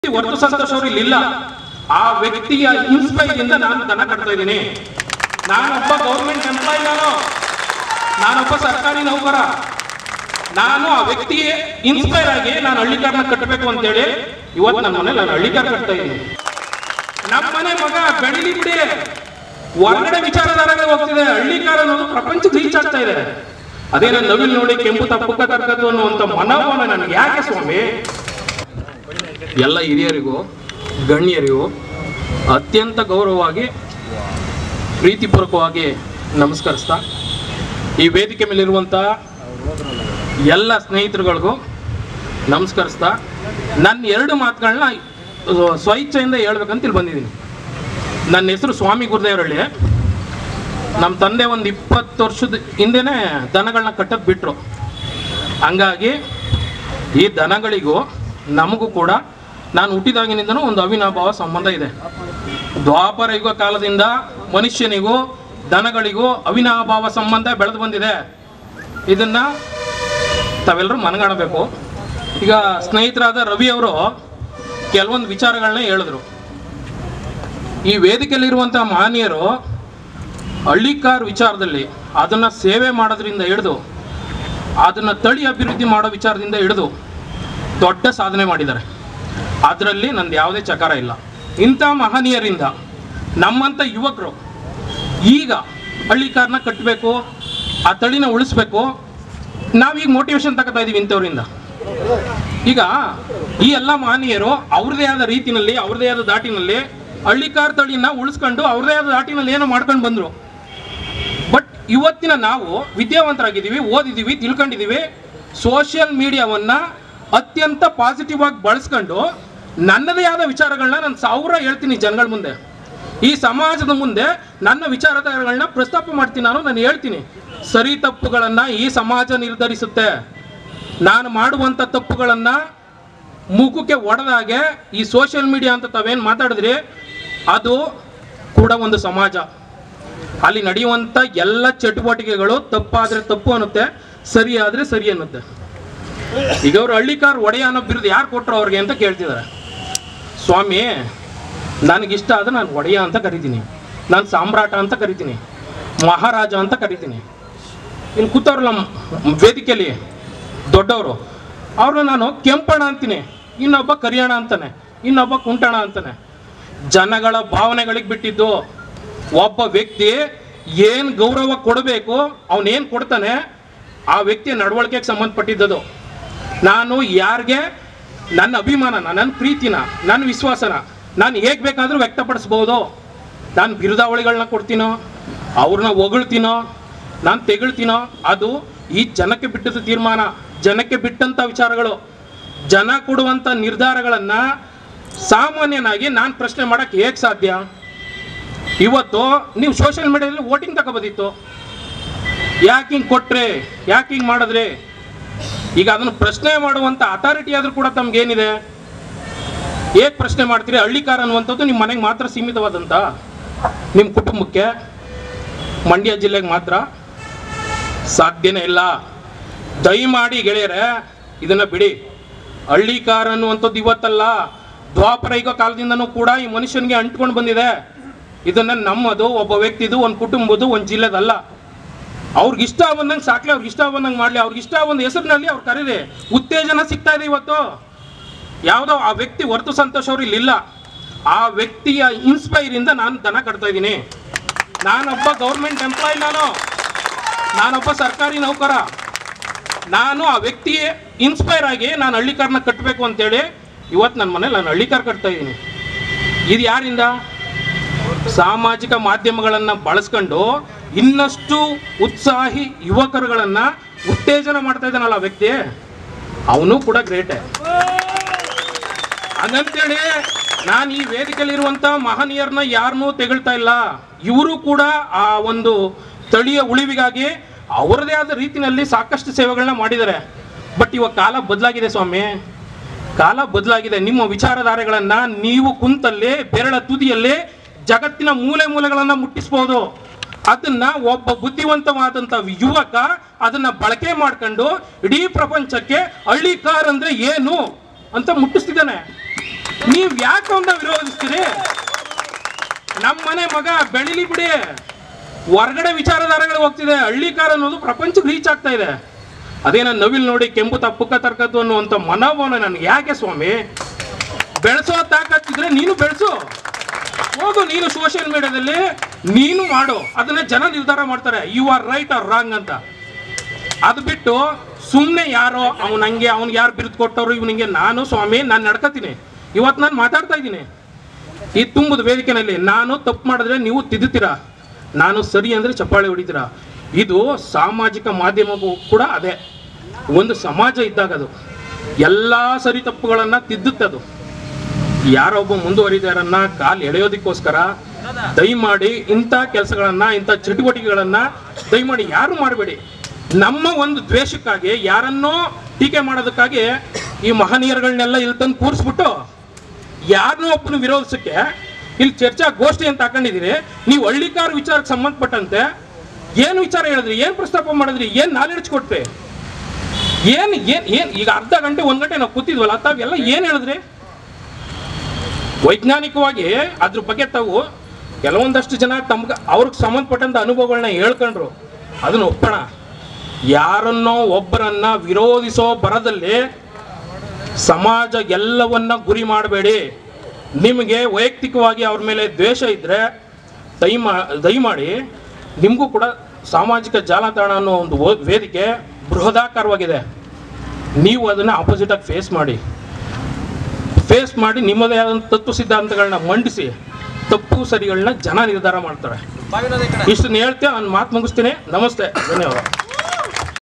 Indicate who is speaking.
Speaker 1: ಹೊರತು ಸಂತೋಷ್ ಅವರು ಇಲ್ಲಿಲ್ಲ. ಆ ವ್ಯಕ್ತಿಯ ಇನ್ಸ್ಪೈರ್ ಇಂದ ನಾನು ದನ ಕಟ್ತಾ ಇದ್ದೀನಿ. ನಾನೊಬ್ಬ ಗೌರ್ಮೆಂಟ್ ಎಂಪ್ಲಾಯ್, ನಾನೊಬ್ಬ ಸರ್ಕಾರಿ ನೌಕರ. ನಾನು ಆ ವ್ಯಕ್ತಿಗೆ ಇನ್ಸ್ಪೈರ್ ಆಗಿ ನಾನು ಹಳ್ಳಿಕಾರನ ಕಟ್ಟಬೇಕು ಅಂತೇಳಿ ಇವತ್ತು ನನ್ನ ಮನೆ ನಾನು ಹಳ್ಳಿಕಾರ ಕಟ್ತಾ ಇದ್ದೀನಿ. ನಮ್ಮ ಮನೆ ಮಗ ಬೆಳಿಲಿ ಬಿಡಿ, ಹೊರಗಡೆ ವಿಚಾರಧಾರೆಗಳು ಹೋಗ್ತಿದೆ. ಹಳ್ಳಿಕಾರ ಅನ್ನೋದು ಪ್ರಪಂಚಕ್ಕೆ ರೀಚ್ ಆಗ್ತಾ ಇದೆ. ಅದೇನ ನವಿಲ್ ನೋಡಿ ಕೆಂಪು ತಪ್ಪಕ್ಕ ಕರ್ಕದ್ದು ಅನ್ನುವಂಥ ಮನೋಭಾವನೆ ನನಗೆ ಯಾಕೆ ಸ್ವಾಮಿ? ಎಲ್ಲ ಹಿರಿಯರಿಗೂ ಗಣ್ಯರಿಗೂ ಅತ್ಯಂತ ಗೌರವವಾಗಿ ಪ್ರೀತಿಪೂರ್ವಕವಾಗಿ ನಮಸ್ಕರಿಸ್ತಾ, ಈ ವೇದಿಕೆ ಮೇಲಿರುವಂಥ ಎಲ್ಲ ಸ್ನೇಹಿತರುಗಳಿಗೂ ನಮಸ್ಕರಿಸ್ತಾ, ನನ್ನ ಎರಡು ಮಾತುಗಳನ್ನ ಸ್ವಇಚ್ಛೆಯಿಂದ ಹೇಳ್ಬೇಕಂತ ಇಲ್ಲಿ ಬಂದಿದ್ದೀನಿ. ನನ್ನ ಹೆಸರು ಸ್ವಾಮಿ ಗುರುದೇವರಳ್ಳಿ. ನಮ್ಮ ತಂದೆ ಒಂದು 20 ವರ್ಷದ ಹಿಂದೆನೇ ದನಗಳನ್ನ ಕಟ್ಟೋದು ಬಿಟ್ಟರು. ಹಂಗಾಗಿ ಈ ದನಗಳಿಗೂ ನಮಗೂ ಕೂಡ ನಾನು ಹುಟ್ಟಿದಾಗಿನಿಂದನೂ ಒಂದು ಅವಿನಾಭಾವ ಸಂಬಂಧ ಇದೆ. ದ್ವಾಪರ ಯುಗ ಕಾಲದಿಂದ ಮನುಷ್ಯನಿಗೂ ದನಗಳಿಗೂ ಅವಿನಾಭಾವ ಸಂಬಂಧ ಬೆಳೆದು ಬಂದಿದೆ. ಇದನ್ನು ತಾವೆಲ್ಲರೂ ಮನಗಾಣಬೇಕು. ಈಗ ಸ್ನೇಹಿತರಾದ ರವಿ ಅವರು ಕೆಲವೊಂದು ವಿಚಾರಗಳನ್ನ ಹೇಳಿದ್ರು. ಈ ವೇದಿಕೆಯಲ್ಲಿರುವಂಥ ಮಹನೀಯರು ಹಳ್ಳಿಕಾರ್ ವಿಚಾರದಲ್ಲಿ ಅದನ್ನು ಸೇವೆ ಮಾಡೋದ್ರಿಂದ ಹಿಡಿದು ಅದನ್ನು ತಳಿ ಅಭಿವೃದ್ಧಿ ಮಾಡೋ ವಿಚಾರದಿಂದ ಹಿಡಿದು ದೊಡ್ಡ ಸಾಧನೆ ಮಾಡಿದ್ದಾರೆ. ಅದರಲ್ಲಿ ನಂದು ಯಾವುದೇ ಚಕಾರ ಇಲ್ಲ. ಇಂಥ ಮಹನೀಯರಿಂದ ನಮ್ಮಂಥ ಯುವಕರು ಈಗ ಹಳ್ಳಿಕಾರನ್ನ ಕಟ್ಟಬೇಕು, ಆ ತಳಿನ ಉಳಿಸ್ಬೇಕು, ನಾವೀಗ ಮೋಟಿವೇಶನ್ ತಗೋತಾ ಇದ್ದೀವಿ ಇಂಥವ್ರಿಂದ. ಈಗ ಈ ಎಲ್ಲ ಮಹನೀಯರು ಅವ್ರದೇ ಆದ ರೀತಿಯಲ್ಲಿ, ಅವ್ರದೇ ಆದ ದಾಟಿನಲ್ಲಿ ಹಳ್ಳಿಕಾರ್ ತಳಿನ ಉಳಿಸ್ಕೊಂಡು ಅವ್ರದೇ ಆದ ದಾಟಿನಲ್ಲಿ ಏನೋ ಮಾಡ್ಕೊಂಡು ಬಂದರು. ಬಟ್ ಇವತ್ತಿನ ನಾವು ವಿದ್ಯಾವಂತರಾಗಿದ್ದೀವಿ, ಓದಿದ್ದೀವಿ, ತಿಳ್ಕೊಂಡಿದ್ದೀವಿ. ಸೋಷಿಯಲ್ ಮೀಡಿಯಾವನ್ನು ಅತ್ಯಂತ ಪಾಸಿಟಿವ್ ಆಗಿ ಬಳಸ್ಕೊಂಡು ನನ್ನದೇ ಆದ ವಿಚಾರಗಳನ್ನ ನಾನು 1000 ಹೇಳ್ತೀನಿ ಜನಗಳ ಮುಂದೆ. ಈ ಸಮಾಜದ ಮುಂದೆ ನನ್ನ ವಿಚಾರಗಳನ್ನ ಪ್ರಸ್ತಾಪ ಮಾಡ್ತೀನಿ. ನಾನು ಹೇಳ್ತೀನಿ, ಸರಿ ತಪ್ಪುಗಳನ್ನು ಈ ಸಮಾಜ ನಿರ್ಧರಿಸುತ್ತೆ. ನಾನು ಮಾಡುವಂಥ ತಪ್ಪುಗಳನ್ನು ಮುಖಕ್ಕೆ ಒಡೆದಾಗೆ ಈ ಸೋಷಿಯಲ್ ಮೀಡಿಯಾ ಅಂತ ತಾವೇನು ಮಾತಾಡಿದ್ರಿ, ಅದು ಕೂಡ ಒಂದು ಸಮಾಜ. ಅಲ್ಲಿ ನಡೆಯುವಂಥ ಎಲ್ಲ ಚಟುವಟಿಕೆಗಳು ತಪ್ಪಾದರೆ ತಪ್ಪು ಅನ್ನುತ್ತೆ, ಸರಿ ಆದರೆ ಸರಿ ಅನ್ನುತ್ತೆ. ಈಗ ಅವರು ಹಳ್ಳಿಕಾರ್ ಒಡೆಯ ಅನ್ನೋ ಬಿರುದು ಯಾರು ಕೊಟ್ಟರು ಅವ್ರಿಗೆ ಅಂತ ಕೇಳ್ತಿದ್ದಾರೆ. ಸ್ವಾಮಿ, ನನಗಿಷ್ಟ ಆದರೆ ನಾನು ಒಡೆಯ ಅಂತ ಕರಿತೀನಿ, ನಾನು ಸಾಮ್ರಾಟ ಅಂತ ಕರಿತೀನಿ, ಮಹಾರಾಜ ಅಂತ ಕರಿತೀನಿ. ಇನ್ನು ಕೂತವ್ರಲ್ಲ ವೇದಿಕೆಯಲ್ಲಿ ದೊಡ್ಡವರು, ಅವ್ರನ್ನ ನಾನು ಕೆಂಪಣ ಅಂತೀನಿ, ಇನ್ನೊಬ್ಬ ಕರಿಯಣ ಅಂತಾನೆ, ಇನ್ನೊಬ್ಬ ಕುಂಟಣ ಅಂತಾನೆ. ಜನಗಳ ಭಾವನೆಗಳಿಗೆ ಬಿಟ್ಟಿದ್ದು. ಒಬ್ಬ ವ್ಯಕ್ತಿ ಏನು ಗೌರವ ಕೊಡಬೇಕು ಅವನೇನು ಕೊಡ್ತಾನೆ, ಆ ವ್ಯಕ್ತಿಯ ನಡವಳಿಕೆಗೆ ಸಂಬಂಧಪಟ್ಟಿದ್ದದು. ನಾನು ಯಾರಿಗೆ ನನ್ನ ಅಭಿಮಾನನ, ನನ್ನ ಪ್ರೀತಿನ, ನನ್ನ ವಿಶ್ವಾಸನ ನಾನು ಹೇಗೆ ಬೇಕಾದರೂ ವ್ಯಕ್ತಪಡಿಸ್ಬೋದು. ನಾನು ಬಿರುದಾವಳಿಗಳನ್ನ ಕೊಡ್ತೀನೋ, ಅವ್ರನ್ನ ಹೊಗಳ್ತೀನೋ, ನಾನು ತೆಗಳ್ತೀನೋ, ಅದು ಈ ಜನಕ್ಕೆ ಬಿಟ್ಟದ ತೀರ್ಮಾನ, ಜನಕ್ಕೆ ಬಿಟ್ಟಂಥ ವಿಚಾರಗಳು. ಜನ ಕೊಡುವಂಥ ನಿರ್ಧಾರಗಳನ್ನು ಸಾಮಾನ್ಯನಾಗಿ ನಾನು ಪ್ರಶ್ನೆ ಮಾಡೋಕ್ಕೆ ಹೇಗೆ ಸಾಧ್ಯ? ಇವತ್ತು ನೀವು ಸೋಷಿಯಲ್ ಮೀಡಿಯಾದಲ್ಲಿ ವೋಟಿಂಗ್ ತಗೋಬೋದಿತ್ತು, ಯಾಕೆ ಹಿಂಗೆ ಕೊಟ್ರೆ, ಯಾಕೆ ಹಿಂಗೆ ಮಾಡಿದ್ರೆ? ಈಗ ಅದನ್ನು ಪ್ರಶ್ನೆ ಮಾಡುವಂಥ ಅಥಾರಿಟಿ ಆದರೂ ಕೂಡ ತಮಗೇನಿದೆ? ಹೇಗೆ ಪ್ರಶ್ನೆ ಮಾಡ್ತೀರಿ? ಹಳ್ಳಿಕಾರ ಅನ್ನುವಂಥದ್ದು ನಿಮ್ಮ ಮನೆಗೆ ಮಾತ್ರ ಸೀಮಿತವಾದಂಥ, ನಿಮ್ಮ ಕುಟುಂಬಕ್ಕೆ, ಮಂಡ್ಯ ಜಿಲ್ಲೆಗೆ ಮಾತ್ರ ಸಾಧ್ಯನೇ ಇಲ್ಲ. ದಯಮಾಡಿ ಗೆಳೆಯರೆ, ಇದನ್ನು ಬಿಡಿ. ಹಳ್ಳಿಕಾರ ಅನ್ನುವಂಥದ್ದು ಇವತ್ತಲ್ಲ, ದ್ವಾಪರ ಯುಗ ಕಾಲದಿಂದನೂ ಕೂಡ ಈ ಮನುಷ್ಯನಿಗೆ ಅಂಟ್ಕೊಂಡು ಬಂದಿದೆ. ಇದನ್ನು ನಮ್ಮದು, ಒಬ್ಬ ವ್ಯಕ್ತಿದು, ಒಂದು ಕುಟುಂಬದ್ದು, ಒಂದು ಜಿಲ್ಲೆದಲ್ಲ. ಅವ್ರಿಗಿಷ್ಟ ಬಂದಂಗೆ ಸಾಕ್ಲಿ, ಅವ್ರಿಗಿಷ್ಟ ಬಂದಂಗೆ ಮಾಡಲಿ, ಅವ್ರಿಗಿಷ್ಟ ಒಂದು ಹೆಸರಿನಲ್ಲಿ ಅವ್ರು ಕರೀರಿ. ಉತ್ತೇಜನ ಸಿಗ್ತಾ ಇದೆ ಇವತ್ತು. ಯಾವುದೋ ಆ ವ್ಯಕ್ತಿ ಹೊರತು ಸಂತೋಷ್ ಅವರು ಇಲ್ಲಿಲ್ಲ. ಆ ವ್ಯಕ್ತಿಯ ಇನ್ಸ್ಪೈರಿಂದ ನಾನು ದನ ಕಟ್ತಾ ಇದ್ದೀನಿ. ನಾನೊಬ್ಬ ಗೌರ್ಮೆಂಟ್ ಎಂಪ್ಲಾಯ್, ನಾನೊಬ್ಬ ಸರ್ಕಾರಿ ನೌಕರ. ನಾನು ಆ ವ್ಯಕ್ತಿಗೆ ಇನ್ಸ್ಪೈರ್ ಆಗಿ ನಾನು ಹಳ್ಳಿಕಾರನ ಕಟ್ಟಬೇಕು ಅಂತೇಳಿ ಇವತ್ತು ನನ್ನ ಮನೇಲಿ ನಾನು ಹಳ್ಳಿಕಾರ ಕಟ್ತಾ ಇದ್ದೀನಿ. ಇದು ಯಾರಿಂದ? ಸಾಮಾಜಿಕ ಮಾಧ್ಯಮಗಳನ್ನು ಬಳಸ್ಕೊಂಡು ಇನ್ನಷ್ಟು ಉತ್ಸಾಹಿ ಯುವಕರುಗಳನ್ನು ಉತ್ತೇಜನ ಮಾಡ್ತಾ ಇದ್ದಾನಲ್ಲ ಆ ವ್ಯಕ್ತಿ, ಅವನು ಕೂಡ ಗ್ರೇಟೆ. ಹಂಗಂತೇಳಿ ನಾನು ಈ ವೇದಿಕೆಯಲ್ಲಿರುವಂಥ ಮಹನೀಯರನ್ನ ಯಾರನ್ನೂ ತೆಗಳ್ತಾ ಇಲ್ಲ. ಇವರು ಕೂಡ ಆ ಒಂದು ತಳಿಯ ಉಳಿವಿಗಾಗಿ ಅವರದೇ ಆದ ರೀತಿಯಲ್ಲಿ ಸಾಕಷ್ಟು ಸೇವೆಗಳನ್ನ ಮಾಡಿದ್ದಾರೆ. ಬಟ್ ಇವಾಗ ಕಾಲ ಬದಲಾಗಿದೆ ಸ್ವಾಮಿ, ಕಾಲ ಬದಲಾಗಿದೆ. ನಿಮ್ಮ ವಿಚಾರಧಾರೆಗಳನ್ನು ನೀವು ಕುಂತಲ್ಲಿ ಬೆರಳ ತುದಿಯಲ್ಲಿ ಜಗತ್ತಿನ ಮೂಲೆ ಮೂಲೆಗಳನ್ನು ಮುಟ್ಟಿಸ್ಬೋದು. ಅದನ್ನ ಒಬ್ಬ ಬುದ್ಧಿವಂತವಾದಂಥ ಯುವಕ ಅದನ್ನ ಬಳಕೆ ಮಾಡ್ಕೊಂಡು ಇಡೀ ಪ್ರಪಂಚಕ್ಕೆ ಹಳ್ಳಿಕಾರ್ ಅಂದ್ರೆ ಏನು ಅಂತ ಮುಟ್ಟಿಸ್ತಿದ್ದಾನೆ. ನೀವ್ ಯಾಕೆ ಅವನ್ನ ವಿರೋಧಿಸ್ತೀರಿ? ನಮ್ಮ ಮನೆ ಮಗ ಬೆಳಿಲಿ ಬಿಡಿ, ಹೊರಗಡೆ ವಿಚಾರಧಾರೆಗಳು ಹೋಗ್ತಿದೆ, ಹಳ್ಳಿಕಾರ ಅನ್ನೋದು ಪ್ರಪಂಚಕ್ಕೆ ರೀಚ್ ಆಗ್ತಾ ಇದೆ. ಅದೇನ ನವಿಲ್ ನೋಡಿ ಕೆಂಪು ತಪ್ಪುಕ್ಕ ತರ್ಕದ್ದು ಅನ್ನುವಂಥ ಮನೋಭಾವನೆ ನನಗೆ ಯಾಕೆ ಸ್ವಾಮಿ? ಬೆಳೆಸೋ ತಾಕತ್ತಿದ್ರೆ ನೀನು ಬೆಳೆಸು, ಹೋಗು ನೀನು ಸೋಷಿಯಲ್ ಮೀಡಿಯಾದಲ್ಲಿ ನೀನು ಮಾಡು, ಅದನ್ನ ಜನ ನಿರ್ಧಾರ ಮಾಡ್ತಾರೆ you are right or wrong ಅಂತ. ಅದು ಬಿಟ್ಟು ಸುಮ್ಮನೆ ಯಾರೋ ಅವ್ನಿಗೆ ಯಾರು ಬಿರುದು ಕೊಟ್ಟವರು ಇವನಿಗೆ ನಾನು ಸ್ವಾಮಿ ನಾನು ನಡ್ಕತೀನಿ. ಇವತ್ತು ನಾನು ಮಾತಾಡ್ತಾ ಇದ್ದೀನಿ ಈ ತುಂಬದ ವೇದಿಕೆಯಲ್ಲಿ, ನಾನು ತಪ್ಪು ಮಾಡಿದ್ರೆ ನೀವು ತಿದ್ದುತ್ತೀರಾ, ನಾನು ಸರಿ ಅಂದರೆ ಚಪ್ಪಾಳೆ ಹೊಡಿತೀರಾ. ಇದು ಸಾಮಾಜಿಕ ಮಾಧ್ಯಮಕ್ಕೂ ಕೂಡ ಅದೇ, ಒಂದು ಸಮಾಜ ಇದ್ದಾಗ ಅದು ಎಲ್ಲ ಸರಿ ತಪ್ಪುಗಳನ್ನು ತಿದ್ದುತ್ತದು. ಯಾರೊಬ್ಬ ಮುಂದುವರಿದಾರನ್ನ ಕಾಲು ಎಳೆಯೋದಕ್ಕೋಸ್ಕರ ದಯಮಾಡಿ ಇಂಥ ಕೆಲಸಗಳನ್ನು, ಇಂಥ ಚಟುವಟಿಕೆಗಳನ್ನು ದಯಮಾಡಿ ಯಾರು ಮಾಡಬೇಡಿ. ನಮ್ಮ ಒಂದು ದ್ವೇಷಕ್ಕಾಗಿ, ಯಾರನ್ನೋ ಟೀಕೆ ಮಾಡೋದಕ್ಕಾಗಿ ಈ ಮಹನೀಯರುಗಳನ್ನೆಲ್ಲ ಇಲ್ಲಿ ತಂದು ಕೂರಿಸ್ಬಿಟ್ಟು ಯಾರನ್ನೋ ಒಬ್ಬನು ವಿರೋಧಿಸಕ್ಕೆ ಇಲ್ಲಿ ಚರ್ಚಾ ಗೋಷ್ಠಿ ಅಂತ ಹಾಕೊಂಡಿದ್ದೀರಿ. ನೀವು ಹಳ್ಳಿಕಾರ ವಿಚಾರಕ್ಕೆ ಸಂಬಂಧಪಟ್ಟಂತೆ ಏನು ವಿಚಾರ ಹೇಳಿದ್ರಿ, ಏನು ಪ್ರಸ್ತಾಪ ಮಾಡಿದ್ರಿ, ಏನು ನಾಲೆಡ್ಜ್ ಕೊಟ್ರಿ, ಏನು ಈಗ ಅರ್ಧ ಗಂಟೆ 1 ಗಂಟೆ ನಾವು ಕೂತಿದ್ವಲ್ಲ, ತಾವೆಲ್ಲ ಏನು ಹೇಳಿದ್ರಿ? ವೈಜ್ಞಾನಿಕವಾಗಿ ಅದ್ರ ಬಗ್ಗೆ ತಾವು ಕೆಲವೊಂದಷ್ಟು ಜನ ತಮ್ಗೆ ಅವ್ರಿಗೆ ಸಂಬಂಧಪಟ್ಟಂತ ಅನುಭವಗಳನ್ನ ಹೇಳ್ಕೊಂಡ್ರು, ಅದನ್ನ ಒಪ್ಪೋಣ. ಯಾರನ್ನೋ ಒಬ್ಬರನ್ನ ವಿರೋಧಿಸೋ ಬರದಲ್ಲಿ ಸಮಾಜ ಎಲ್ಲವನ್ನ ಗುರಿ ಮಾಡಬೇಡಿ. ನಿಮಗೆ ವೈಯಕ್ತಿಕವಾಗಿ ಅವ್ರ ಮೇಲೆ ದ್ವೇಷ ಇದ್ದರೆ ದಯಮಾಡಿ ನಿಮಗೂ ಕೂಡ ಸಾಮಾಜಿಕ ಜಾಲತಾಣ ಅನ್ನೋ ಒಂದು ವೇದಿಕೆ ಬೃಹದಾಕಾರವಾಗಿದೆ. ನೀವು ಅದನ್ನು ಆಪೋಸಿಟಾಗಿ ಫೇಸ್ ಮಾಡಿ ನಿಮ್ಮದೇ ಆದಂಥ ತತ್ವ ಸಿದ್ಧಾಂತಗಳನ್ನ ಮಂಡಿಸಿ ತಪ್ಪು ಸರಿಗಳನ್ನ ಜನ ನಿರ್ಧಾರ ಮಾಡ್ತಾರೆ. ಇಷ್ಟನ್ನು ಹೇಳ್ತೇವೆ, ನಾನು ಮಾತು ಮುಗಿಸ್ತೀನಿ. ನಮಸ್ತೆ, ಧನ್ಯವಾದ.